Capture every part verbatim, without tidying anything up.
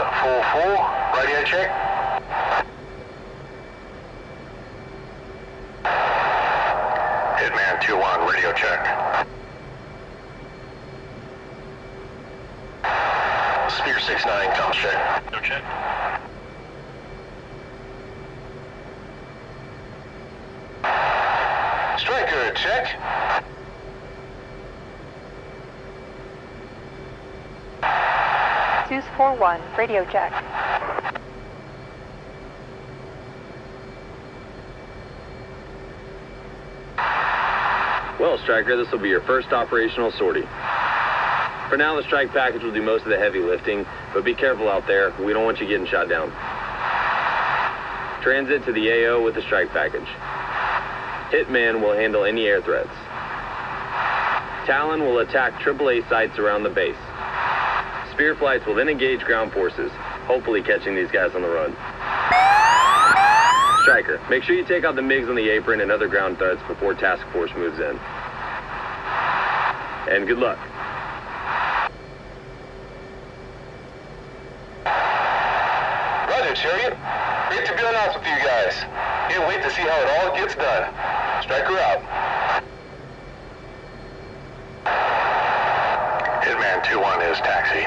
four four, radio check. Hitman two one, radio check. Spear six nine, comms check. No check. Striker, check. Zeus four one, radio check. Well, Striker, this will be your first operational sortie. For now, the strike package will do most of the heavy lifting, but be careful out there. We don't want you getting shot down. Transit to the A O with the strike package. Hitman will handle any air threats. Talon will attack triple A sites around the base. Spear flights will then engage ground forces, hopefully catching these guys on the run. Striker, make sure you take out the MiGs on the apron and other ground threats before task force moves in. And good luck. Roger, Chariot. Great to be on ops with you guys. Can't wait to see how it all gets done. Striker out. Hitman two one is taxi.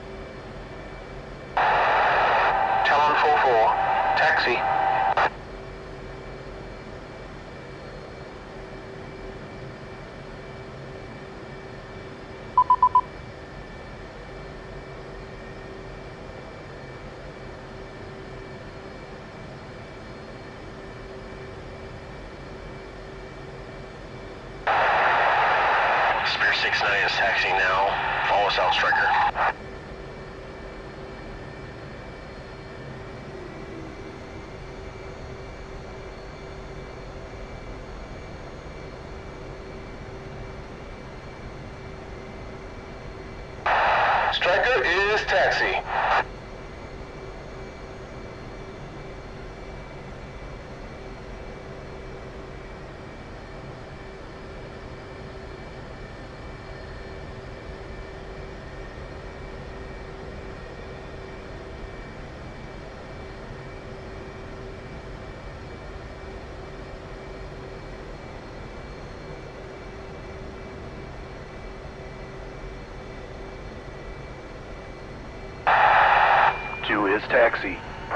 Talon four four, taxi. Spear six nine is taxiing now. Follow us out, Striker. Striker is taxi. Two is taxi.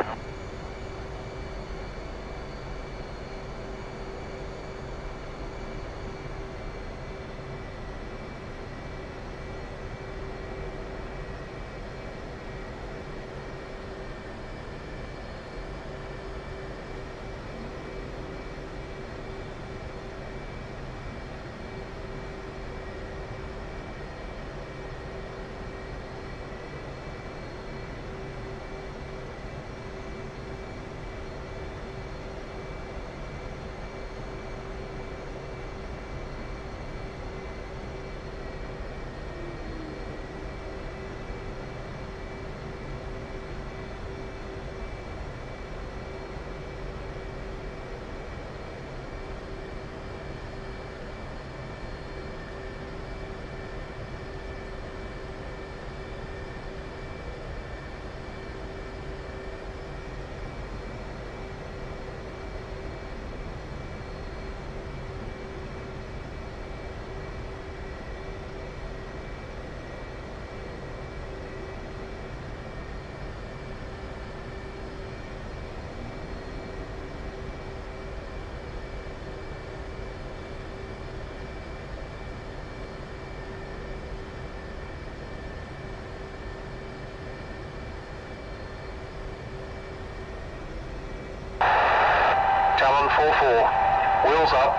Talon four four, wheels up.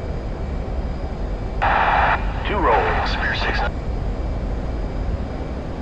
Spear six.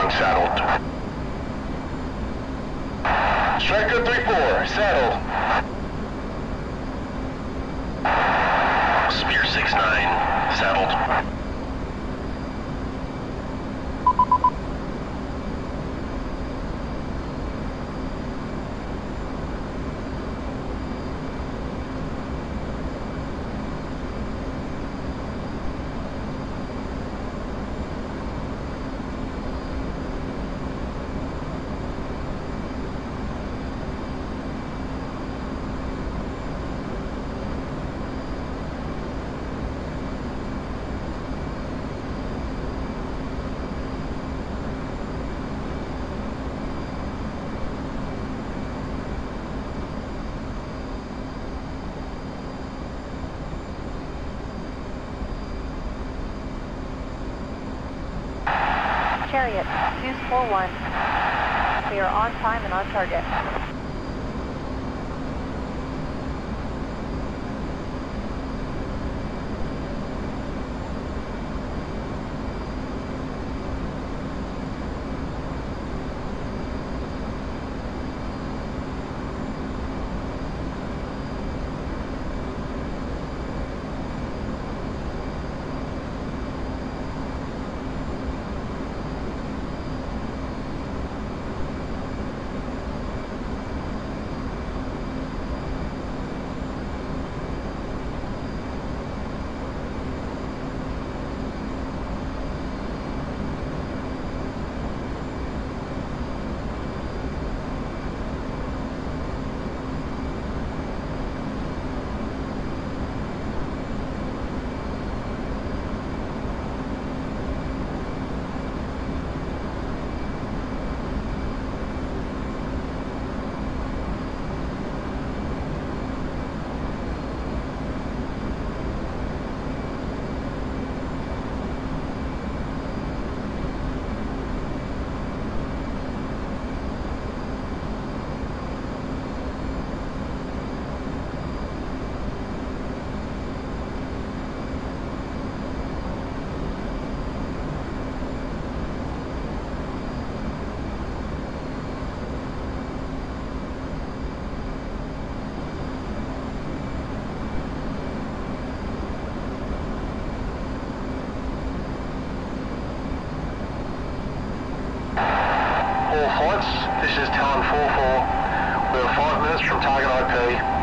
one saddled. Striker three four, saddled. Spear six nine, saddled. Chariot, Zeus four one. We are on time and on target. This is Talon four four. We are five minutes from target I P.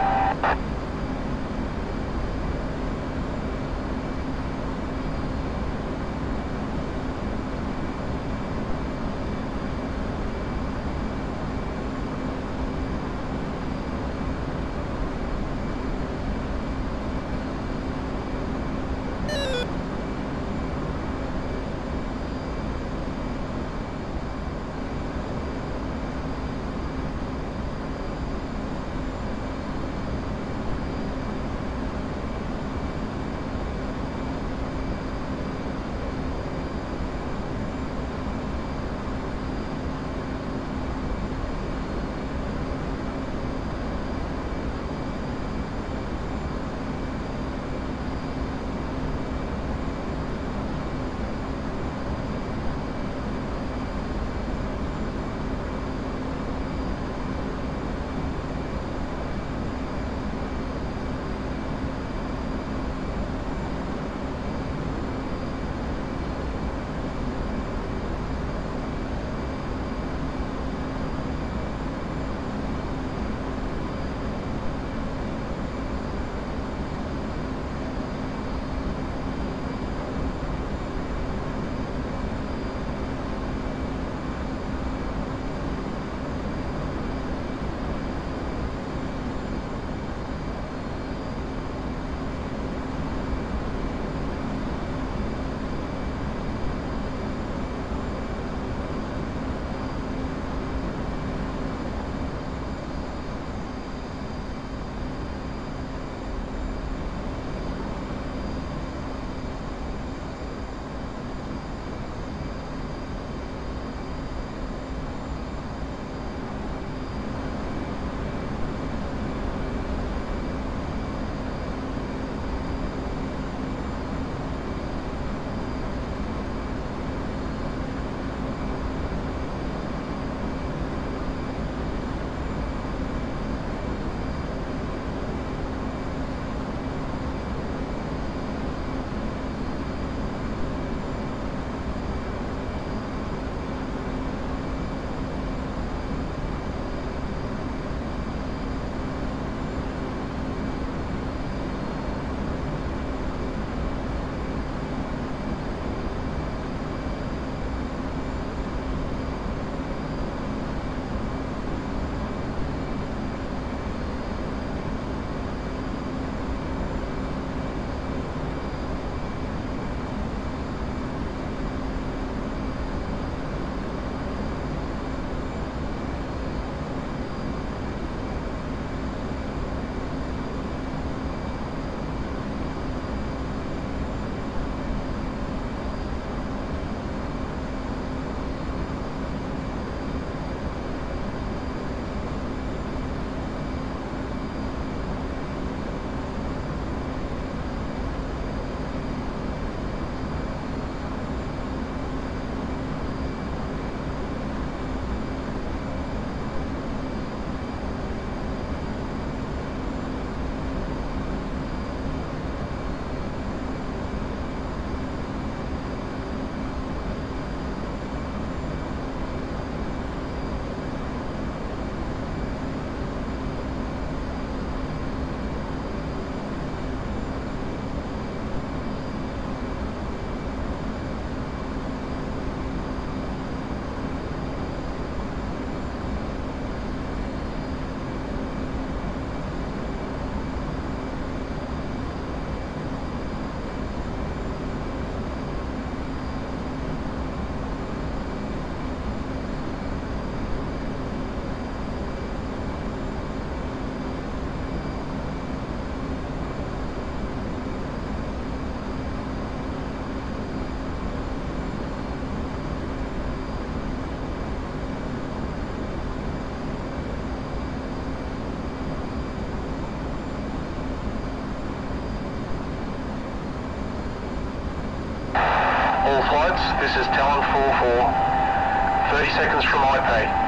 All flights, this is Talon four four. thirty seconds from I P A.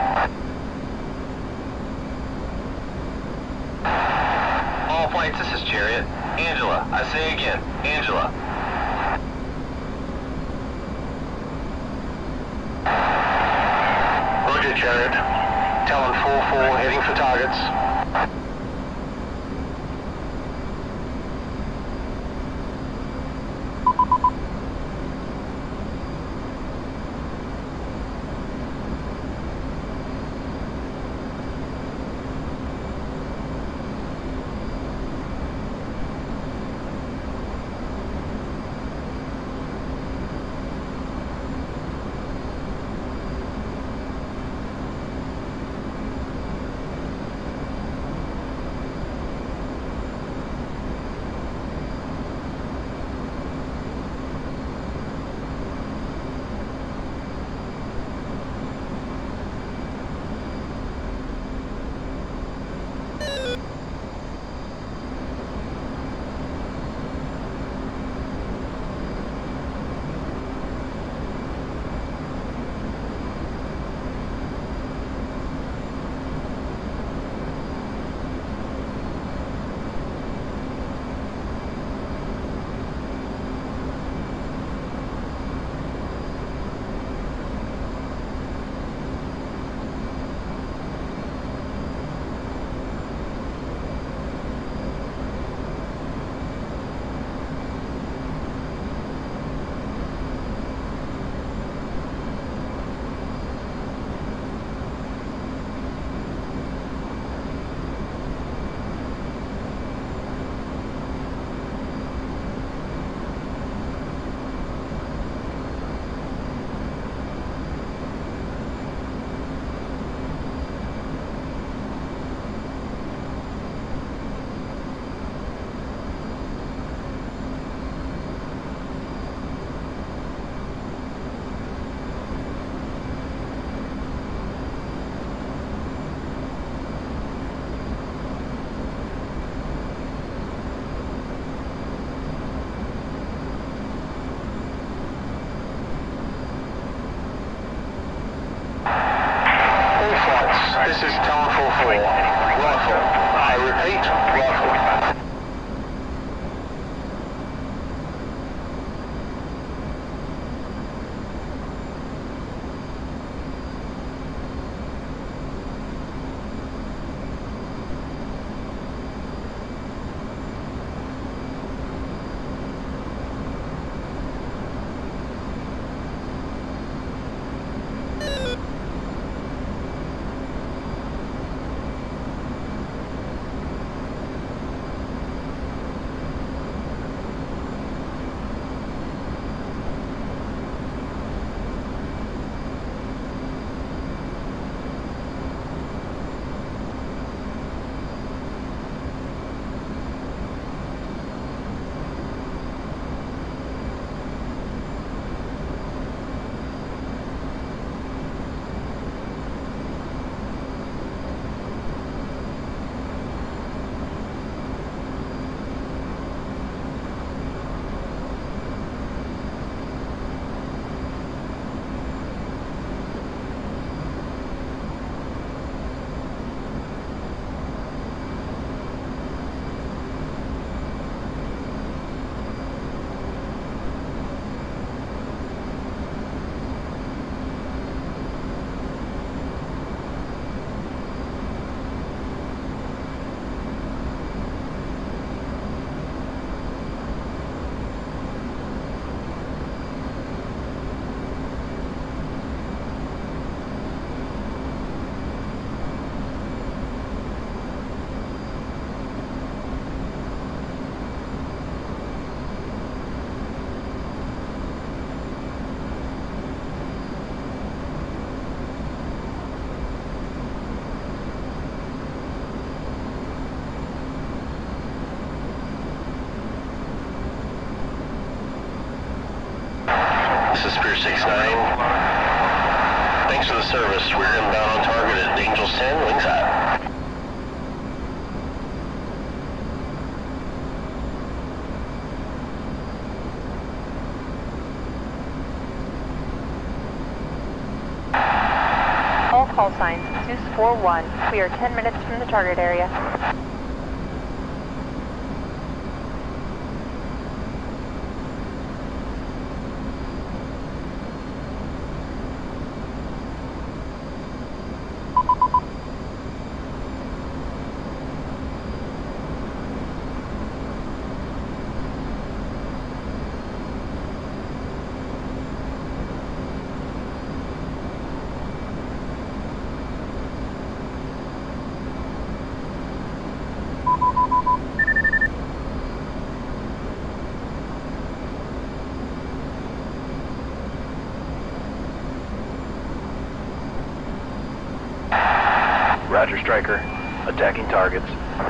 All flights, this is Chariot. Angela, I say again, Angela. Roger, Chariot. Talon four four heading for targets. This is Talon four four. Rifle. I repeat, rifle. This is Spear six nine. Thanks for the service. We're inbound on target at Angels ten, wings high. call signs, Zeus four one. We are ten minutes from the target area. Roger, Striker. Attacking targets.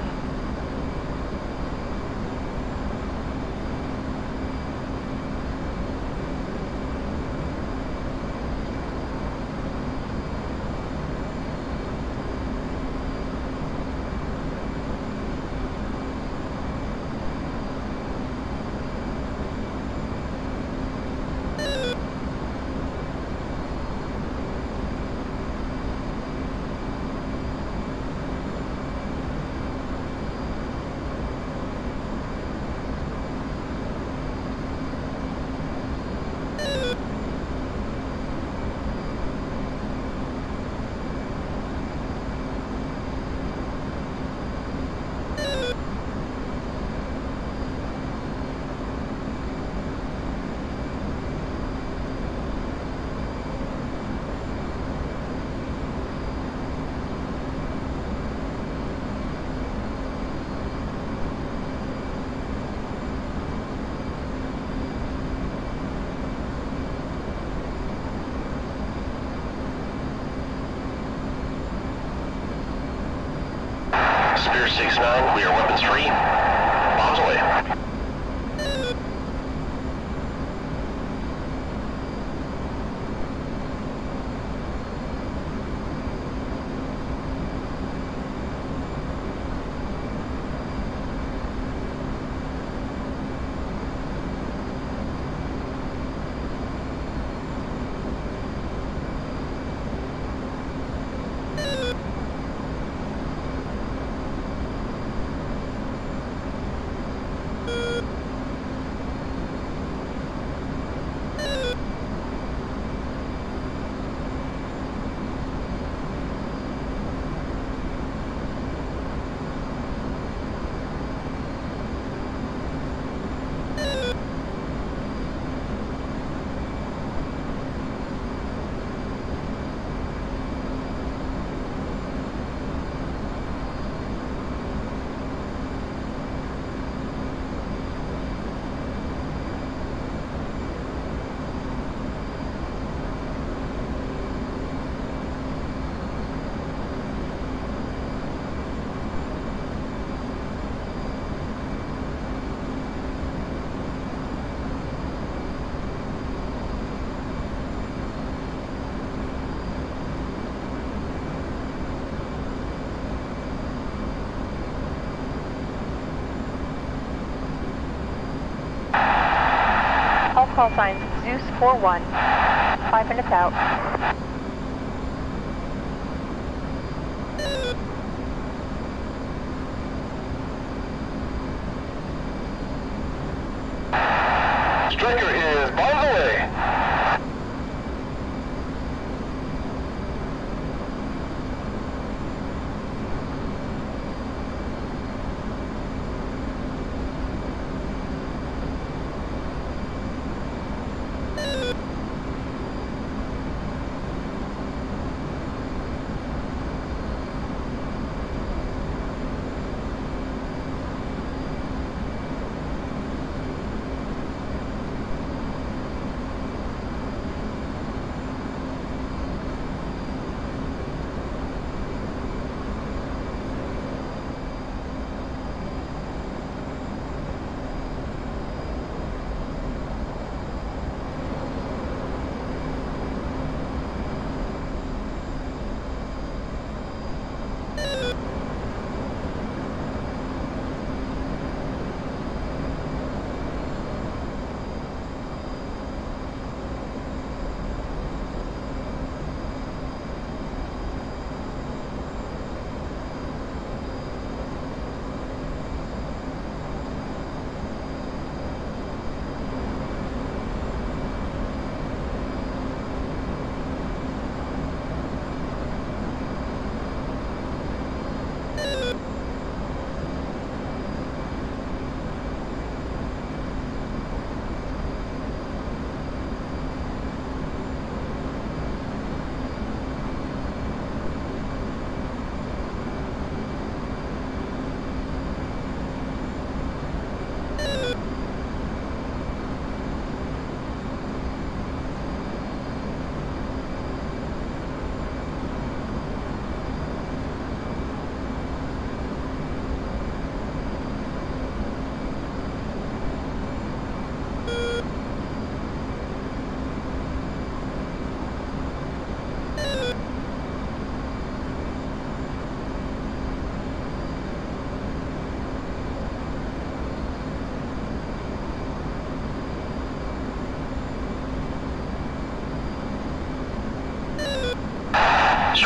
Spear six nine, we are weapons free. Bombs away. Call signs, Zeus four one. Five minutes out. Striker is bombs away.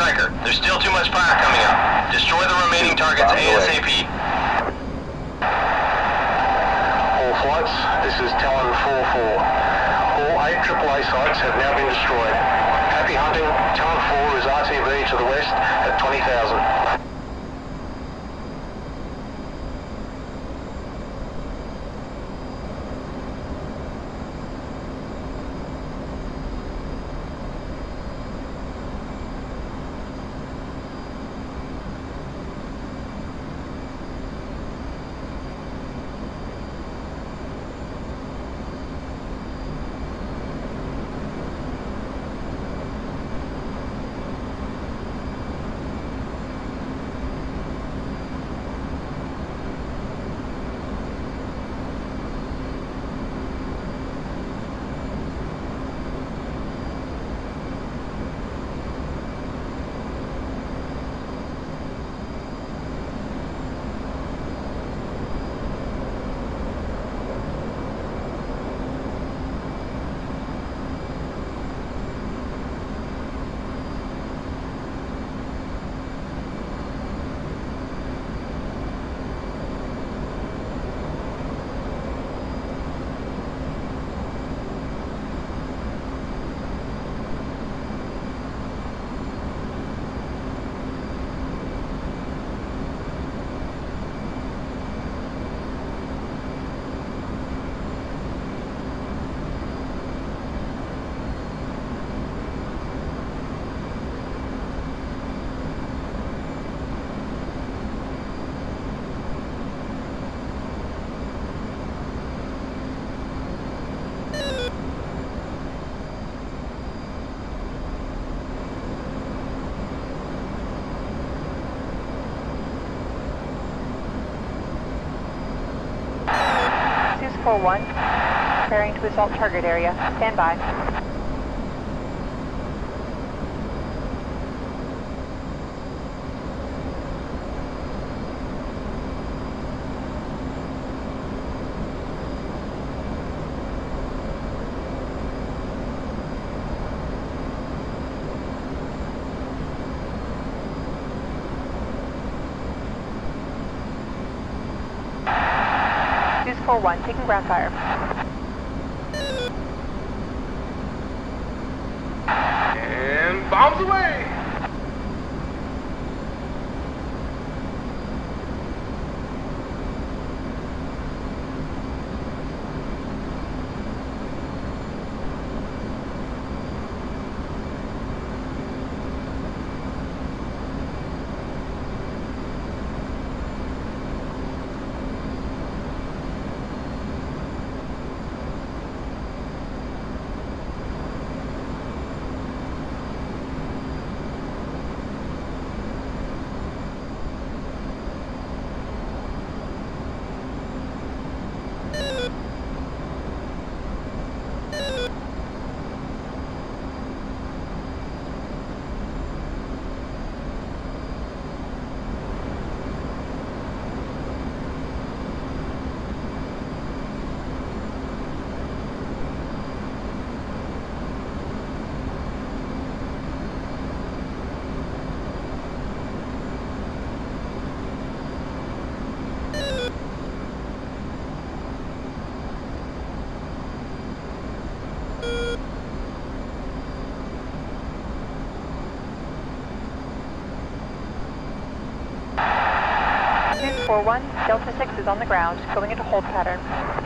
Striker, there's still too much fire coming up. Destroy the remaining targets ASAP. All flights, this is Talon four four. All eight triple A sites have now been destroyed. Happy hunting. Talon four is R T B to the west at twenty thousand. four one, preparing to assault target area. Stand by. Zeus four one, taking ground fire. And bombs away! Zeus four one, Delta six is on the ground, going into hold pattern.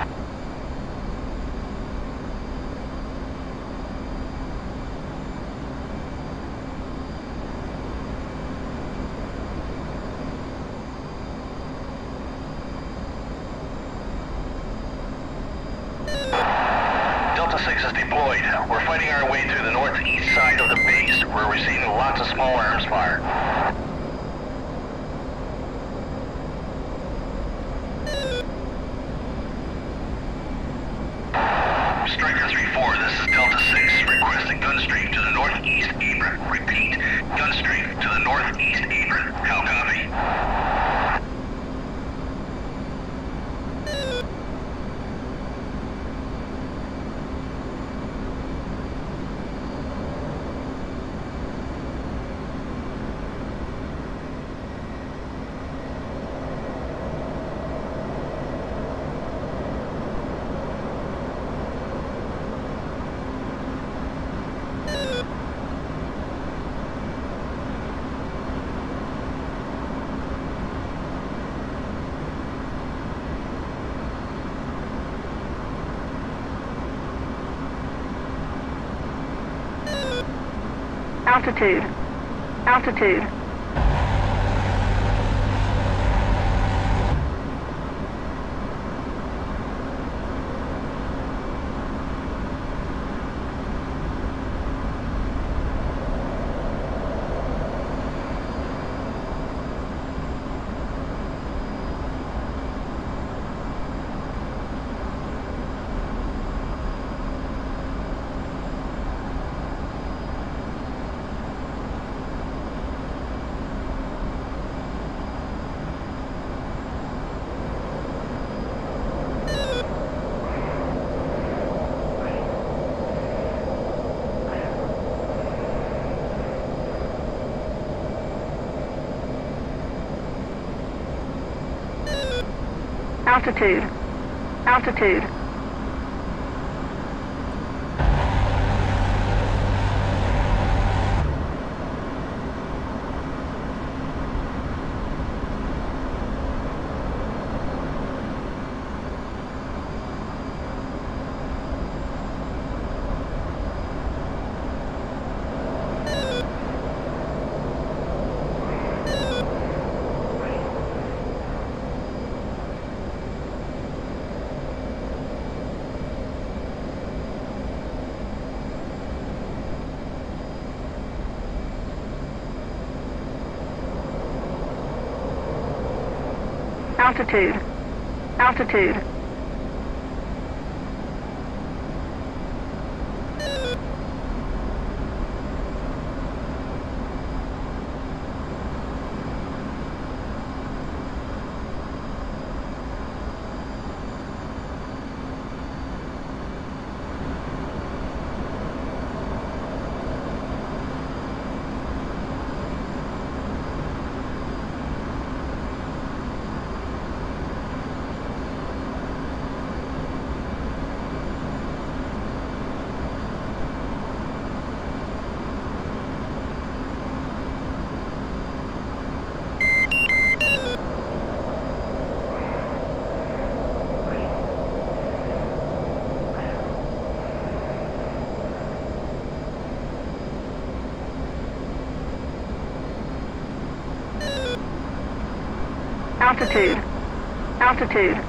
Delta six is deployed. We're fighting our way through the northeast side of the base. We're receiving lots of small arms fire. Striker three four, this is Delta six, requesting gunstream to the northeast apron. Repeat, gunstream to the northeast apron. How copy? Altitude. Altitude. Altitude. Altitude. Altitude. Altitude. Altitude. Altitude.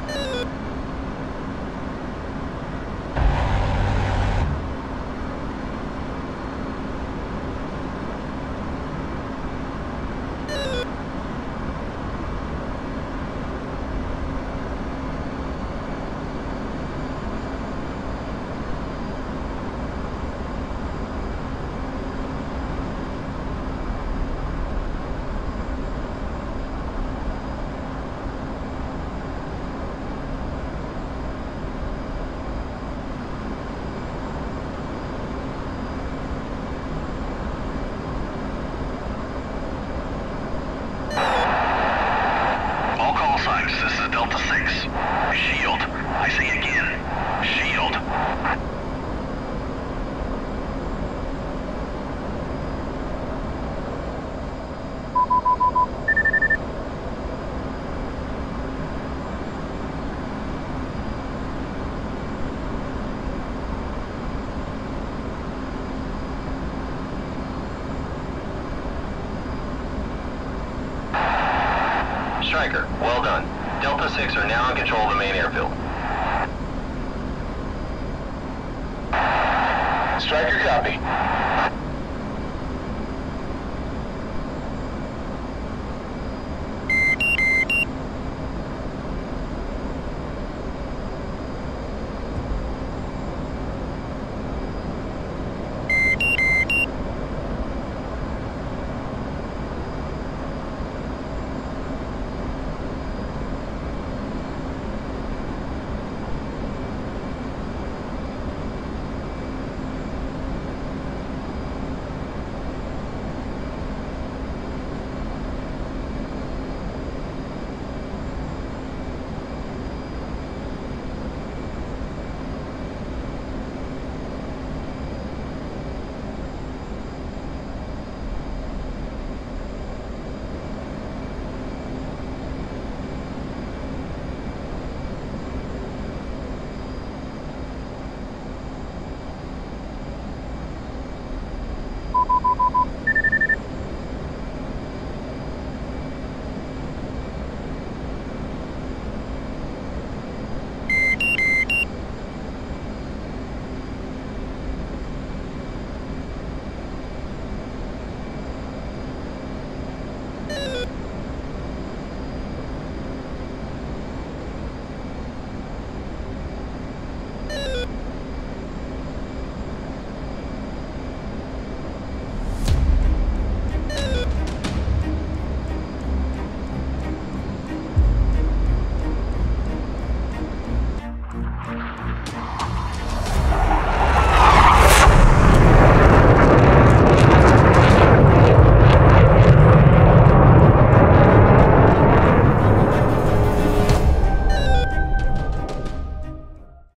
This is Delta six. Shield. I say again. Shield. Striker, well done. Delta six are now in control of the main airfield. Striker, copy.